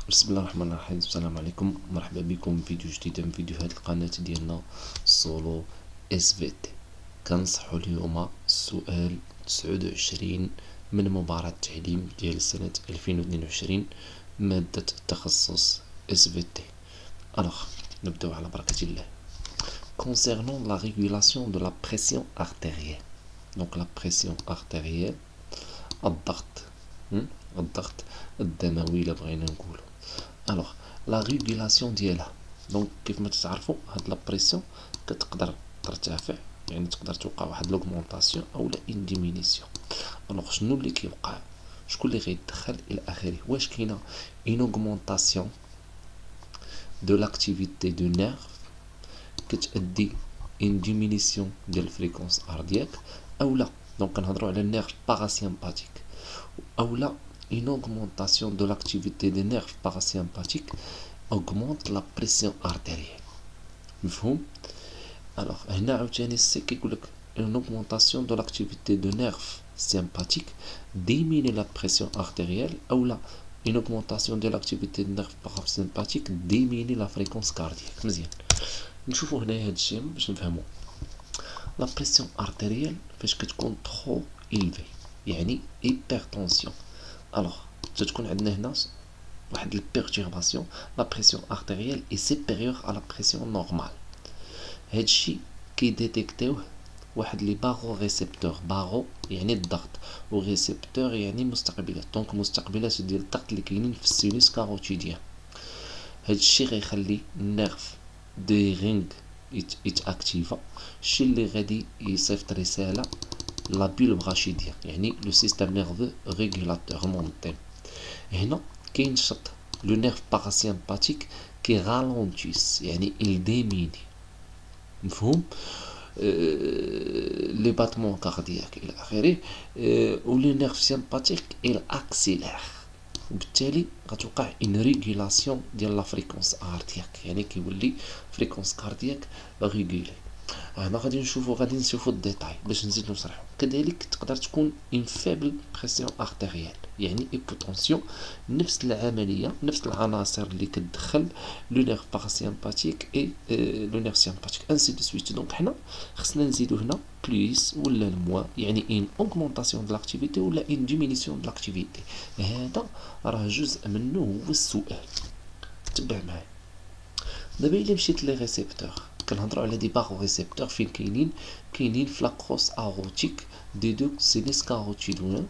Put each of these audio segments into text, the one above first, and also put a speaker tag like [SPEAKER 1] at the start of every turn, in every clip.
[SPEAKER 1] بسم الله الرحمن الرحيم. السلام عليكم، مرحبا بكم في فيديو جديد من فيديوهات القناة ديالنا سولو اس في تي. كنصحوا اليوم السؤال 29 من مباراة التعليم ديال السنة 2022 مادة التخصص اس في تي. alors نبداو على بركة الله. Concernant la régulation de la pression artérielle, donc la pression artérielle الضغط الدموي إلا بغينا نقولو. الوغ لا ريغولاسيون ديالها، دونك كيف ما تعرفوا هاد لا بريسيون كتقدر ترتفع، يعني تقدر توقع واحد لوغمونطاسيون اولا ان ديمينيسيون. الوغ شنو اللي كيوقع، شكون اللي غيتدخل الى اخره؟ واش كاينه ان اوغمونطاسيون دو لاكتيفيتي دو نيرف كتادي ان ديمينيسيون ديال الفريكونس اردياك، اولا دونك كنهضروا على النيرف باراسيمباتيك، اولا une augmentation de l'activité des nerfs parasympathiques augmente la pression artérielle. مفهوم؟ alors هنا عاوتاني السي كيقولك une augmentation de l'activité de nerfs sympathiques diminue la pression artérielle اولا une augmentation de l'activité des nerfs parasympathiques diminue la fréquence cardiaque. مزيان نشوفوا هنا هاد الشيء باش نفهمو. لا بريسيون ارتيريال فاش كتكون trop élevée يعني hypertension، الوغ تتكون عندنا هنا واحد البيرتورباسيون، لا بريسيون ارتيريال اي سيبيريور على لا بريسيون نورمال. هادشي كيديتيكتيوه واحد لي باغو ريسبتور، باغو يعني الضغط و ريسبتور يعني مستقبلات، دونك مستقبلات ديال الضغط اللي كاينين في السينوس كاروتيديان. هادشي غيخلي النيرف دي رينغ يتاكتيفا، الشي اللي غادي يصيفط رساله لا بول براشيديان يعني لو سيستيم نيرفو ريغولاتور مونتين. هنا كينشط لو نيرف باراسيمباتيك كي رالونتيس يعني الديميني. مفهوم؟ لي باتمون كاردياك الى اخره. و لو نيرف سيمباتيك il accélère، وبالتالي غتوقع ان ريغولاسيون ديال لا فريكونس اردياك، يعني كيولي فريكونس كاردياك ريغولي. هنا غادي نشوفو الديتاي باش نزيدو نشرحو. كذلك تقدر تكون ان فيبل بريسيون ارتيريال يعني ايبوتونسيون، نفس العمليه نفس العناصر اللي كتدخل لو نيرف باراسيمباتيك اي لو نيرف سيمباتيك انسي دو سويت. دونك حنا خصنا نزيدو هنا بليس ولا الموا، يعني ان اوغمونطاسيون دو لاكتيفيتي ولا ان ديمينيسيون دو لاكتيفيتي. هذا راه جزء منه هو السؤال، تبع معايا. دابا الا مشيت لي ريسبتور، كنهضروا على دي باغو ريسبتور فين كاينين في لاكروس اروتيك دي دو سينيس كاروتيديان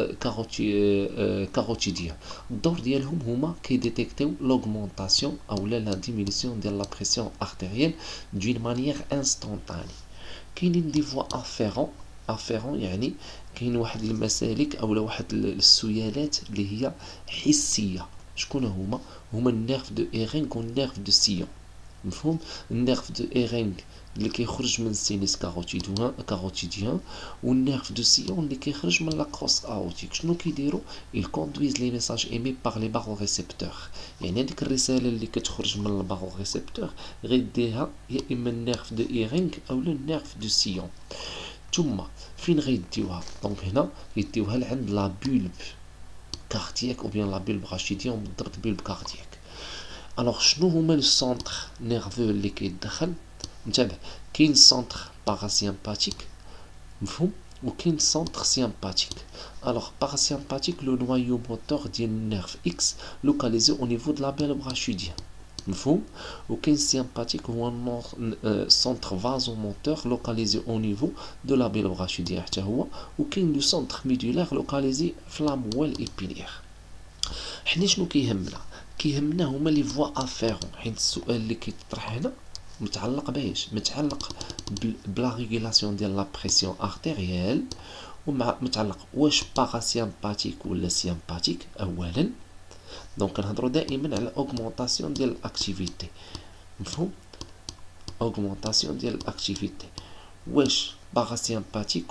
[SPEAKER 1] كاروتيديان. الدور ديالهم هما كيديتيكتيو لوغمونطاسيون اولا لا ديمينيسيون ديال لا بريسيون ارتيريال دون مانيير انستونطاني. كاينين دي فوا افيرون يعني كاين واحد المسالك اولا واحد السيالات اللي هي حسيه. شكون هما النيرف دو ايرينغ و النيرف دو سيون. مفهوم؟ النيرف دو ايرينغ اللي كيخرج من السينيس كاروتيديان و النيرف دو سيون اللي كيخرج من لاكروس اروتيك. شنو كيديروا؟ ils conduisent les messages émis par les barorécepteurs، يعني هذيك الرساله اللي كتخرج من الباغوريسبتور غيديها يا اما النيرف دو ايرينغ اولا النيرف دو سيون. ثم فين غيديوها؟ دونك هنا يديوها لعند لا بولب كاردياك او بيان لا بولب راشيديان، بالضبط بولب كاردياك. الوغ شنو هما لو سونتر نيرفو اللي كيدخل؟ انتبه، كاين سونتر باراسيمباتيك، مفهوم، وكاين سونتر سيمباتيك. الوغ باراسيمباتيك لو نوايو موتور ديال النيرف اكس لوكاليزي او نيفو دو لا بولب راشيديان، مفهوم. وكاين سيمباتيك هو سونتر فازو موتور لوكاليزي او نيفو دو لا بولب راشيديان حتى هو. وكاين لو سونتر ميدولار لوكاليزي في لا موال ايبيلير. حنا شنو كيهمنا هما لي فوا افيرون، حيت السؤال اللي كيطرح هنا متعلق بايش؟ متعلق بلا ريغولاسيون ديال لا بريسيون ارتيريال، ومع متعلق واش باراسيمباتيك ولا سيمباتيك اولا. دونك كنهضروا دائما على اوغمونطاسيون ديال الاكتيفيتي، مفهوم؟ اوغمونطاسيون ديال الاكتيفيتي، واش باراسيمباتيك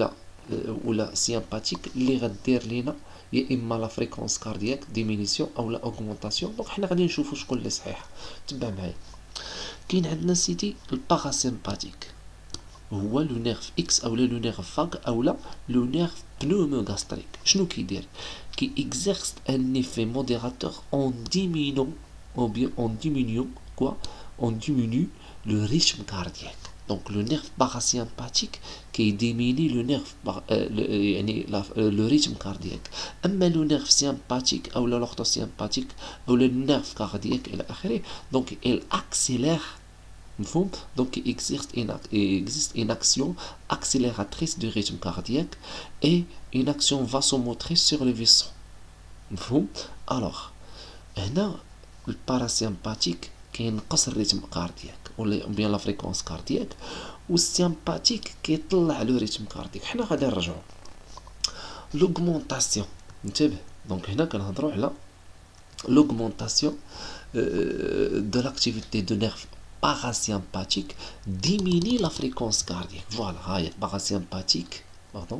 [SPEAKER 1] ولا سيمباتيك اللي غدير لينا يا اما لا فريكونس كاردياك ديمينيسيون او لا اوغمونطاسيون. دونك حنا غادي نشوفوا شكون اللي صحيح. تبع معايا. كاين عندنا سيتي الباراسيمباتيك. هو لو نيرف اكس اولا لو نيرف فاغ اولا لو نيرف بنوموغاستريك. شنو كيدير؟ كي اكزيرس ان ايفي موديراتور اون ديمينون او بيان اون ديمينيون كوا اون ديمينيو لو ريتم كاردياك. دونك لو نيرف باراسيمباتيك كيديميني لو نيرف يعني لو ريتم كاردياك. اما لو نيرف سيمباتيك او لورتو سيمباتيك او لو نيرف كاردياك الى اخره دونك il accélère. مفهوم؟ Donc il existe une action accélératrice du rythme cardiaque et une action vasomotrice sur les vaisseaux. مفهوم؟ alors هنا الباراسيمباتيك كينقص الريتم كاردياك ولا بيان لا فريكونس كاردياك، والسيمباتيك كيطلع لو ريتم كاردياك. حنا غادي نرجعو لوغمونطاسيون. انتبه، دونك هنا كنهضروا على l'augmentation de l'activité de nerf parasympathique diminue la fréquence cardiaque. Voilà, parasympathique, pardon.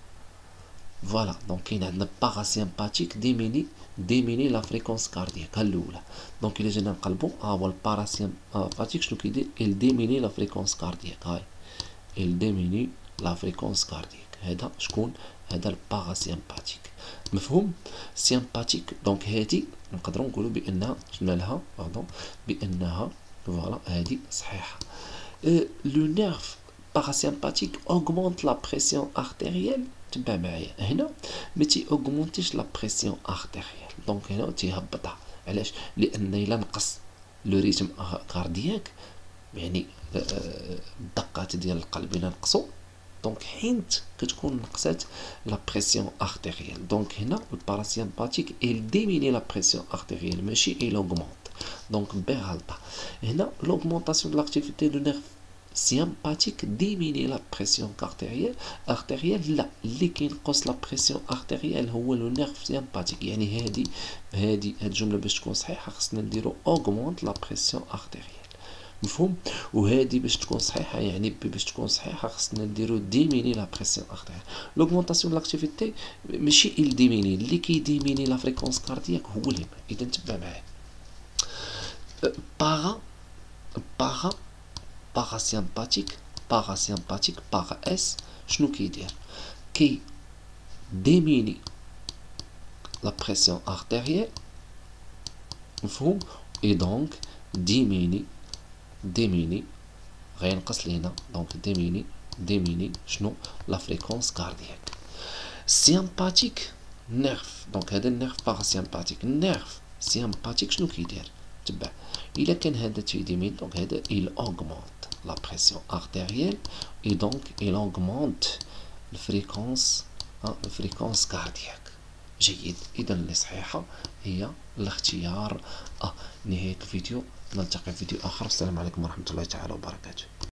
[SPEAKER 1] Voilà, donc il y a un parasympathique diminue la fréquence cardiaque. Donc il est le parasympathique, il diminue la fréquence cardiaque. Il diminue la fréquence cardiaque. هذا شكون؟ هذا الباراسيمباتيك. مفهوم؟ سيمباتيك دونك هادي نقدروا نقولوا بانها شنو لها باردون بانها فوالا هادي صحيحه. لو نيرف باراسيمباتيك اوغمونت لا بريسيون ارتيريال. تبع معايا هنا ما تي اوغمونتيش لا بريسيون ارتيريال، دونك هنا تيهبطها. علاش؟ لان الا نقص لو ريتم كاردياك يعني الدقات ديال القلب الا نقصوا دونك حينت كتكون نقصات لا بريسيون ارتيريال. دونك هنا الباراسيمباتيك il diminue la pression artérielle ماشي il augmente. دونك بي غلطه هنا l'augmentation de l'activité du nerf sympathique diminue la pression artérielle. لا، اللي كينقص لا بريسيون ارتيريال هو لو نيرف سيمباتيك. يعني هاد الجمله باش تكون صحيحه خصنا نديرو augmente la pression artérielle. مفهوم؟ وهذه باش تكون صحيحه يعني باش تكون صحيحه خصنا نديرو ديميني لا بريسيون ارتيريال. لوغمونطاسيون دو لاكتيفيتي ماشي il ديميني، اللي كيديميني لا فريكونس كاردياك هو اللي اذا تبع معايا. باراسيمباتيك باغا اس شنو كيدير؟ كي ديميني لا بريسيون ارتيريال. مفهوم؟ اي دونك ديميني غينقص لينا دونك ديميني شنو؟ لا فريكونس كاردياك. سيمباتيك نيرف دونك هذا النيرف باراسيمباتيك. النيرف سيمباتيك شنو كيدير؟ تبع الا كان هذا تيديمين دونك هذا il augmente la pression artérielle et donc il augmente الفريكونس كاردياك. جيد، اذا اللي صحيحه هي الاختيار نهايه الفيديو. نلتقي في فيديو اخر. السلام عليكم ورحمه الله تعالى وبركاته.